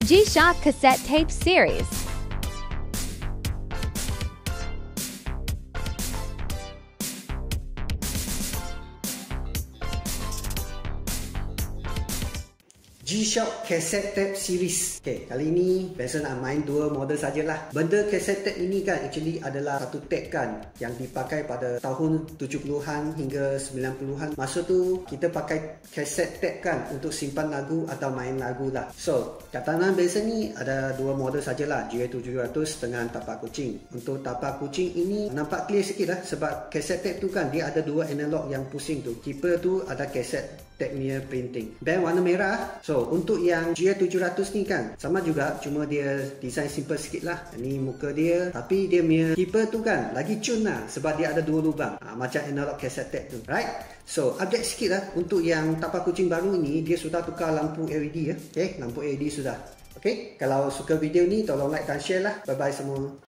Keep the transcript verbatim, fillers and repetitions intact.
G-Shock Cassette Tape Series. G-Shock Cassette Tape Series. Okay, kali ni biasa nak main dua model sajalah. Benda cassette tape ini kan actually adalah satu tape kan yang dipakai pada tahun tujuh puluhan hingga sembilan puluhan. Masa tu kita pakai cassette tape kan untuk simpan lagu atau main lagu lah. So, katakan biasa ni ada dua model sajalah, G A tujuh ratus dengan tapak kucing. Untuk tapak kucing ini nampak clear sikit lah sebab cassette tape tu kan dia ada dua analog yang pusing tu. Keeper tu ada cassette tape-nya printing. Band warna merah. So, untuk yang G A tujuh ratus ni kan sama juga, cuma dia design simple sikit lah. Ini muka dia, tapi dia punya keeper tu kan lagi cun lah sebab dia ada dua lubang. Ha, macam analog cassette tape tu. Right? So, update sikit lah. Untuk yang tapak kucing baru ini, dia sudah tukar lampu L E D ya. Okay, lampu L E D sudah. Okay, kalau suka video ni tolong like dan share lah. Bye-bye semua.